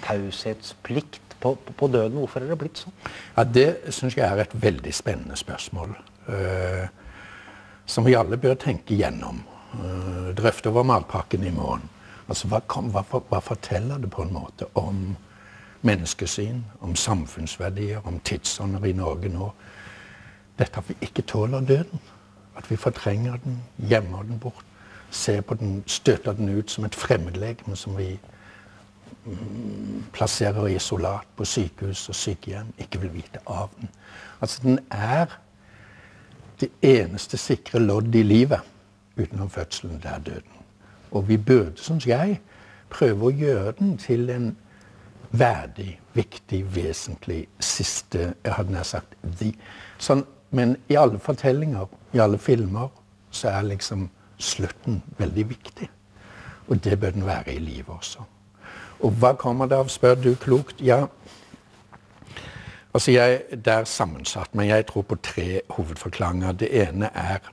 taushetsplikt på døden. Hvorfor det blitt sånn? Ja, det synes jeg et veldig spennende spørsmål, som vi alle bør tenke gjennom. Drøfte over matpakken i morgen. Altså, hva forteller det på en måte om menneskesyn, om samfunnsverdier, om tidsånder i Norge nå? Dette at vi ikke tåler døden. At vi fortrenger den, gjemmer den bort, ser på den, støter den ut som et fremmedlegeme som vi plasserer i isolat på sykehus og sykehjem, ikke vil vite av den. Altså, den det eneste sikre lodd i livet utenom fødselen, det døden. Og vi burde, synes jeg, prøve å gjøre den til en verdig, viktig, vesentlig siste, jeg hadde nær sagt, sånn, men i alle fortellinger, i alle filmer, så liksom slutten veldig viktig. Og det bør den være i livet også. Og hva kommer det av, spør du klokt? Ja, altså det sammensatt, men jeg tror på 3 hovedforklaringer. Det ene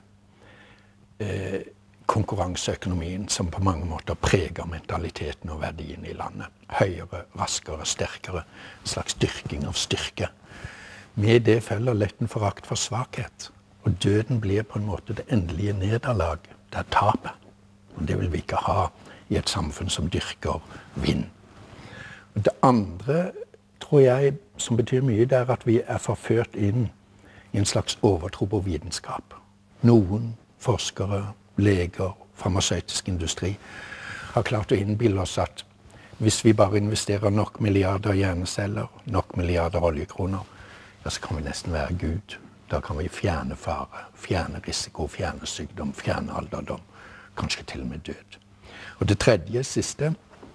konkurranseøkonomien, som på mange måter preger mentaliteten og verdien i landet. Høyere, raskere, sterkere, en slags dyrking av styrke. Med det følger lett en forakt for svakhet. Og døden blir på en måte det endelige nederlag. Det tapet. Og det vil vi ikke ha i et samfunn som dyrker vind. Og det andre, tror jeg, som betyr mye, det at vi forført inn i en slags overtro på vitenskap. Noen forskere, leger, farmasøytisk industri har klart å innbille oss at hvis vi bare investerer nok milliarder hjerneceller, nok milliarder oljekroner, ja, så kan vi nesten være Gud. Da kan vi fjerne fare, fjerne risiko, fjerne sykdom, fjerne alderdom, kanskje til og med død. Og det tredje, siste,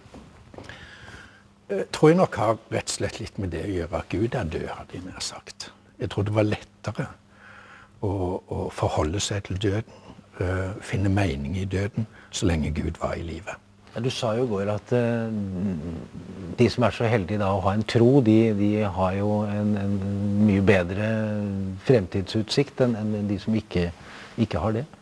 tror jeg nok har rett og slett litt med det å gjøre at Gud død, hadde jeg nær sagt. Jeg tror det var lettere å forholde seg til døden, finne mening i døden, så lenge Gud var i livet. Ja, du sa jo i går at de som så heldige da, å ha en tro, de har jo en mye bedre fremtidsutsikt enn de som ikke har det.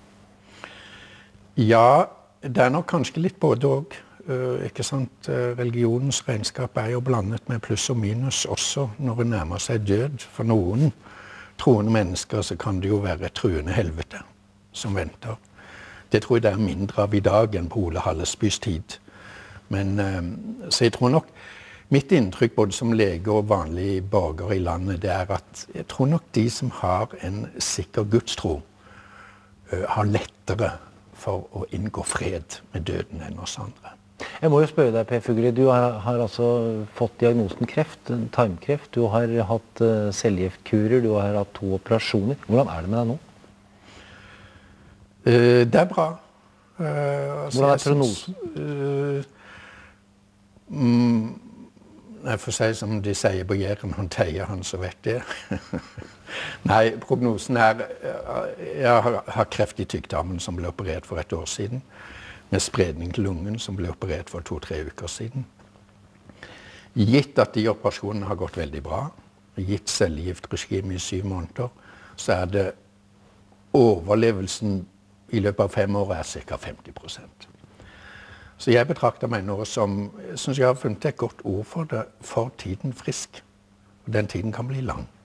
Ja, det nok kanskje litt både og. Ikke sant? Religionens regnskap jo blandet med pluss og minus også når det nærmer seg død. For noen troende mennesker så kan det jo være et truende helvete som venter. Det tror jeg det mindre av i dag enn på Ole Hallesbys tid. Men, så jeg tror nok, mitt inntrykk både som lege og vanlig borger i landet, det at jeg tror nok de som har en sikker gudstro, har lettere for å inngå fred med døden enn oss andre. Jeg må jo spørre deg, Per Fugelli, du har altså fått diagnosen kreft, tarmkreft, du har hatt cellegiftkurer, du har hatt 2 operasjoner. Hvordan det med deg nå? Det bra. Hvordan prognosen? Jeg får si som de sier på Jæren, han teier han så vet det. Nei, prognosen jeg har kreft i tykktarmen som ble operert for 1 år siden, med spredning til lungen som ble operert for 2-3 uker siden. Gitt at de operasjonene har gått veldig bra, gitt cellegiftregime i 7 måneder, så det overlevelsen i løpet av 5 år ca. 50%. Så jeg betrakter meg nå som, jeg synes jeg har funnet et godt ord for det, for tiden frisk. Og den tiden kan bli lang.